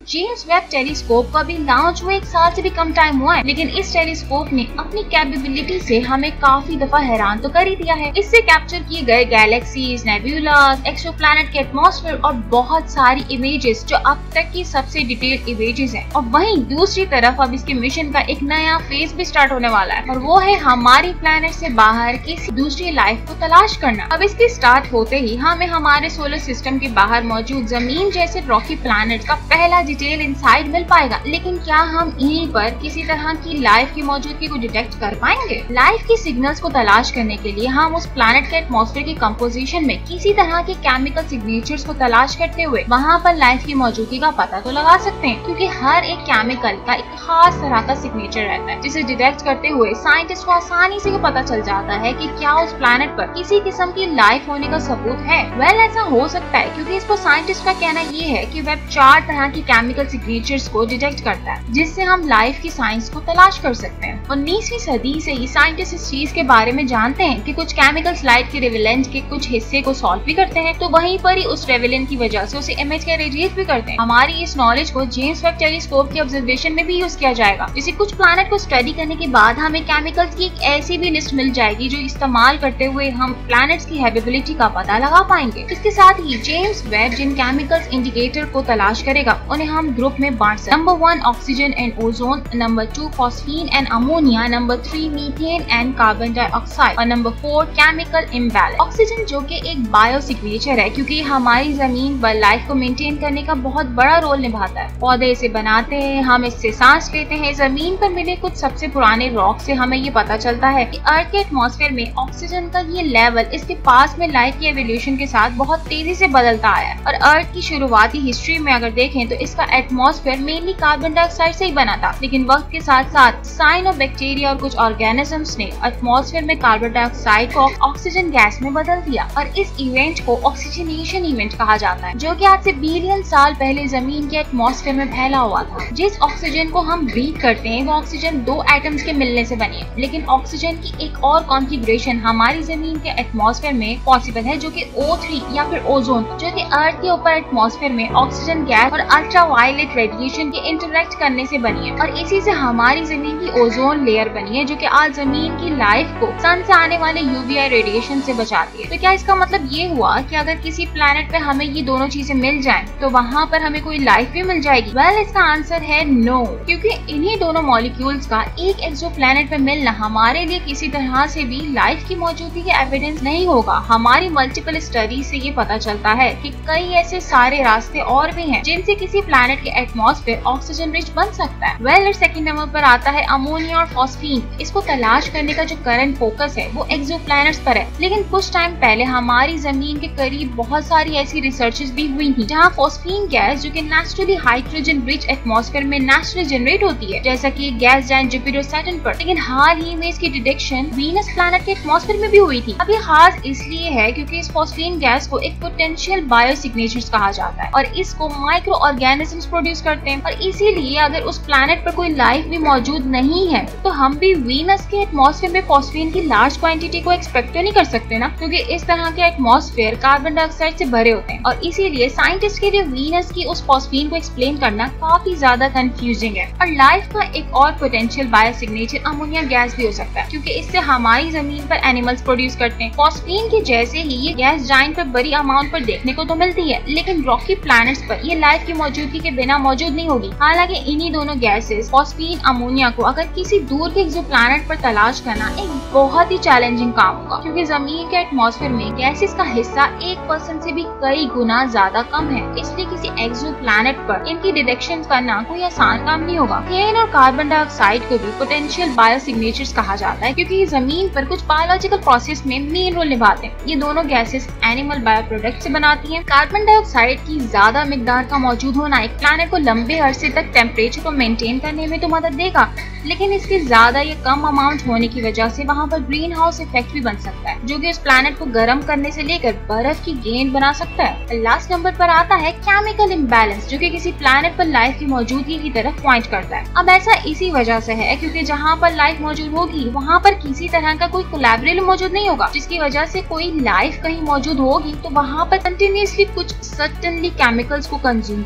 James Webb telescope का भी launch हुए 1 साल से भी कम टाइम हुआ है, लेकिन इस टेलीस्कोप ने अपनी कैपेबिलिटी से हमें काफी दफा हैरान तो कर ही दिया है। इससे कैप्चर किए गए गैलेक्सीज, नेब्यूलास, एक्सोप्लैनेट के एटमॉस्फेयर और बहुत सारी इमेजेस जो अब तक की सबसे डिटेल्ड इमेजेस हैं। और वहीं दूसरी तरफ अब इसके मिशन का एक नया फेज भी स्टार्ट होने वाला है और वो है हमारी प्लेनेट से बाहर किसी दूसरी लाइफ को तलाश करना। अब इसके स्टार्ट होते ही हमें हमारे सोलर सिस्टम के बाहर मौजूद जमीन जैसे रॉकी प्लैनेट का पहला डिटेल इनसाइट मिल पाएगा, लेकिन क्या हम इन्हीं पर किसी तरह की लाइफ की मौजूदगी को डिटेक्ट कर पाएंगे? लाइफ की सिग्नल्स को तलाश करने के लिए हम उस प्लैनेट के एटमॉस्फेयर की कंपोजिशन में किसी तरह के केमिकल सिग्नेचर्स को तलाश करते हुए वहाँ पर लाइफ की मौजूदगी का पता तो लगा सकते हैं, क्योंकि हर एक केमिकल का एक खास तरह का सिग्नेचर रहता है, जिसे डिटेक्ट करते हुए साइंटिस्ट को आसानी से पता चल जाता है कि क्या उस प्लैनेट पर किसी किस्म की लाइफ होने का सबूत है। वेल, ऐसा हो सकता है क्योंकि इसको साइंटिस्ट का कहना ये है कि वेब 4 तरह की केमिकल सिग्नेचर्स को डिटेक्ट करता है, जिससे हम लाइफ की साइंस को तलाश कर सकते हैं। 19वीं सदी से ही साइंटिस्ट इस चीज के बारे में जानते हैं कि कुछ केमिकल्स लाइट के रेवेलेंट के कुछ हिस्से को सॉल्व भी करते हैं, तो वहीं पर ही उस रेवेलेंट की वजह से उसे इमेज के रेडिएट भी करते हैं। हमारी इस नॉलेज को जेम्स वेब टेलीस्कोप की ऑब्जर्वेशन में भी यूज किया जाएगा। जैसे कुछ प्लैनेट को स्टडी करने के बाद हमें केमिकल्स की एक ऐसी भी लिस्ट मिल जाएगी जो इस्तेमाल करते हुए हम प्लैनेट्स की हैबिलिटी का पता लगा पाएंगे। इसके साथ ही जेम्स वेब जिन केमिकल्स इंडिकेटर को तलाश करेगा उन्हें हम ग्रुप में बांट सकते हैं। Number 1 oxygen and ozone, number 2 phosphine and ammonia, number 3 methane and carbon dioxide और नंबर 4 केमिकल इम्बैलेंस। ऑक्सीजन जो कि एक बायो सिग्नेचर है, क्योंकि हमारी जमीन पर लाइफ को मेंटेन करने का बहुत बड़ा रोल निभाता है। पौधे इसे बनाते हैं, हम इससे सांस लेते हैं। जमीन पर मिले कुछ सबसे पुराने रॉक से हमें ये पता चलता है कि अर्थ के एटमॉस्फेयर में ऑक्सीजन का ये लेवल इसके पास में लाइफ की एवोल्यूशन के साथ बहुत तेजी से बदलता आया है। और अर्थ की शुरुआती हिस्ट्री में अगर देखें तो इसका एटमॉस्फेयर मेनली कार्बन डाइऑक्साइड से ही बना था, लेकिन वक्त के साथ साथ साइनोबैक्टीरिया और कुछ ऑर्गेनिजम्स ने एटमॉस्फेयर में कार्बन डाइऑक्साइड को ऑक्सीजन गैस में बदल दिया और इस इवेंट को ऑक्सीजनेशन इवेंट कहा जाता है, जो कि आज से बिलियन साल पहले जमीन के एटमॉस्फेयर में फैला हुआ था। जिस ऑक्सीजन को हम ब्रीथ करते हैं वो ऑक्सीजन 2 एटम्स के मिलने से बनी है, लेकिन ऑक्सीजन की एक और कॉन्फ़िगरेशन हमारी जमीन के एटमॉस्फेयर में पॉसिबल है, जो कि O3 या फिर ओजोन, जो कि अर्थ के ऊपर एटमॉस्फेयर में ऑक्सीजन गैस और अल्ट्रावायलेट रेडिएशन के इंटरेक्ट करने से बनी है और इसी से हमारी जमीन की ओजोन लेयर बनी है, जो कि आज जमीन की लाइफ को सन से आने वाले UVA रेडिएशन से बचाती है। तो क्या इसका मतलब ये हुआ कि अगर किसी प्लैनेट पे हमें ये दोनों चीजें मिल जाएं तो वहाँ पर हमें कोई लाइफ भी मिल जाएगी? वेल, इसका आंसर है नो, क्योंकि इन्हीं दोनों मॉलिक्यूल्स का एक एक्सोप्लैनेट पे मिलना हमारे लिए किसी तरह से भी लाइफ की मौजूदगी के एविडेंस नहीं होगा। हमारी मल्टीपल स्टडी से ये पता चलता है कि कई ऐसे सारे रास्ते और भी हैं जिनसे किसी प्लैनेट के एटमॉस्फेयर ऑक्सीजन रिच बन सकता है। वेल, सेकंड नंबर पर आता है अमोनिया और फॉस्फीन। इसको तलाश करने का जो करंट फोकस है वो एक्सोप्लैनेट्स पर है, लेकिन कुछ टाइम पहले हमारी जमीन के करीब बहुत सारी ऐसी रिसर्चेस भी हुई थी जहाँ फॉस्फीन गैस, जो कि नेचुरली हाइड्रोजन रिच एटमॉस्फेयर में नेचुरली जनरेट होती है, जैसा कि गैस जाइंट जुपिटर सैटर्न पर, लेकिन हाल ही में इसकी डिटेक्शन वीनस प्लैनेट के एटमॉस्फेयर में भी हुई थी। अब ये खास इसलिए है क्योंकि इस फॉस्फीन गैस को एक पोटेंशियल बायो सिग्नेचर्स कहा जाता है और इसको माइक्रो ऑर्गेनिजम्स प्रोड्यूस करते हैं, और इसीलिए अगर उस प्लैनेट पर कोई लाइफ भी मौजूद नहीं है तो हम भी वीनस के एटमॉस्फेयर में फॉस्फीन की लार्ज क्वांटिटी को एक्सपेक्ट तो नहीं कर सकते ना, क्योंकि इस तरह के एटमॉस्फेयर कार्बन डाइऑक्साइड से भरे होते हैं और इसीलिए साइंटिस्ट के लिए वीनस की उस फॉस्फीन को एक्सप्लेन करना काफी ज्यादा कंफ्यूजिंग है। और लाइफ का एक और potential biosignature ammonia gas भी हो सकता है, क्योंकि इससे हमारी जमीन पर एनिमल्स प्रोड्यूस करते हैं। फॉस्फीन की जैसे ही ये गैस जाइंट पर बड़ी अमाउंट पर देखने को तो मिलती है, लेकिन रॉकी प्लैनेट्स पर ये लाइफ की मौजूदगी के बिना मौजूद नहीं होगी। हालांकि इन्हीं दोनों गैसेस फॉस्फीन अमोनिया को अगर किसी दूर के एक्सोप्लैनेट पर तलाश करना एक बहुत ही चैलेंजिंग काम होगा, क्योंकि जमीन के एटमॉस्फेयर में गैसेस का हिस्सा 1% से भी कई गुना ज्यादा कम है, इसलिए किसी एक्सोप्लैनेट पर इनकी डिटेक्शन करना कोई आसान काम नहीं होगा। मीथेन और कार्बन डाइऑक्साइड को भी पोटेंशियल बायो सिग्नेचर्स कहा जाता है, क्योंकि जमीन पर कुछ बायोलॉजिकल प्रोसेस में मेन रोल निभाते हैं। ये दोनों गैसेस एनिमल बायो प्रोडक्ट से बनाती हैं। कार्बन डाइऑक्साइड की ज्यादा मिकदार का मौजूद होना एक प्लैनेट को लंबे अरसे तक टेम्परेचर को मेंटेन करने में तो मदद देगा, लेकिन इसके ज्यादा या कम अमाउंट होने की वजह से वहाँ पर ग्रीन हाउस इफेक्ट भी बन सकता है, जो कि उस प्लैनेट को गर्म करने से लेकर बर्फ की गेंद बना सकता है। लास्ट नंबर पर आता है केमिकल इम्बैलेंस, जो कि किसी प्लैनेट पर लाइफ की मौजूदगी की तरफ पॉइंट करता है। अब ऐसा इसी वजह से है क्योंकि जहाँ पर लाइफ मौजूद होगी वहाँ पर किसी तरह का कोई कोलैबोरेटर मौजूद नहीं होगा, जिसकी वजह से कोई लाइफ कहीं मौजूद होगी तो वहाँ पर कंटिन्यूसली कुछ सर्टेनली केमिकल्स को कंज्यूम करे, एनर्जी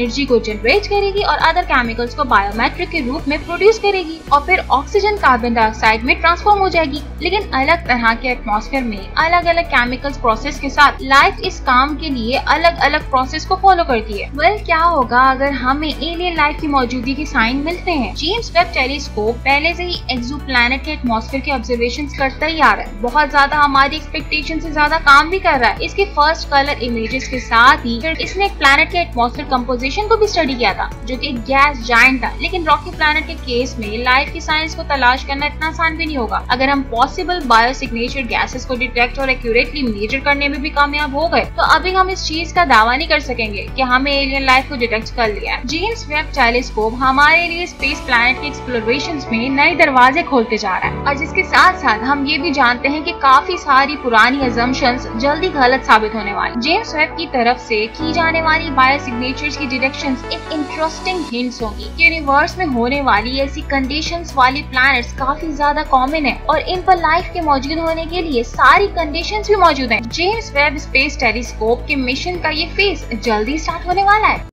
एनर्जी को जनरेट करेगी और अदर केमिकल्स को बायोमेट्रिक के रूप में प्रोड्यूस करेगी और फिर ऑक्सीजन कार्बन डाइऑक्साइड में ट्रांसफॉर्म हो जाएगी। लेकिन अलग तरह के एटमॉस्फेयर में अलग अलग केमिकल्स प्रोसेस के साथ लाइफ इस काम के लिए अलग अलग प्रोसेस को फॉलो करती है। वेल, क्या होगा अगर हमें एलियन लाइफ की मौजूदगी के साइन मिलते हैं? जेम्स वेब टेलीस्कोप पहले से ही एक्सोप्लैनेट के एटमॉस्फेयर के ऑब्जर्वेशंस करता ही आ रहा है। बहुत ज्यादा हमारी एक्सपेक्टेशन से ज्यादा काम भी कर रहा है। इसके फर्स्ट कलर इमेजेस के साथ ही फिर इसने एक प्लैनेट के एटमॉस्फेयर कंपोजिशन को भी स्टडी किया था, जो कि गैस जायंट था। लेकिन रॉकी प्लैनेट के केस में लाइफ की साइंस को तलाश करना इतना आसान भी नहीं होगा। अगर हम पॉसिबल बायोसिग्नेचर गैसेस को डिटेक्ट और एक्यूरेटली मेजर करने में भी कामयाब हो गए तो अभी हम इस चीज का दावा नहीं कर सकेंगे कि हमें एलियन लाइफ को डिटेक्ट कर लिया है। जेम्स वेब टेलीस्कोप हमारे लिए स्पेस प्लैनेट के एक्सप्लोरेशंस में नए दरवाजे खोलते जा रहा है और जिसके साथ साथ हम ये भी जानते हैं कि काफी सारी पुरानी अजम्पशंस जल्दी गलत साबित होने वाली। जेम्स वेब की तरफ से की जाने वाली बायोसिग्नेचर्स की डिटेक्शंस एक इंटरेस्टिंग हिंट्स होगी कि यूनिवर्स में होने वाली ऐसी कंडीशंस वाली प्लैनेट्स काफी ज्यादा कॉमन है और इन पर लाइफ के मौजूद होने के लिए सारी कंडीशंस भी मौजूद हैं। जेम्स वेब स्पेस टेलीस्कोप के मिशन का ये फेज जल्दी स्टार्ट होने वाला है।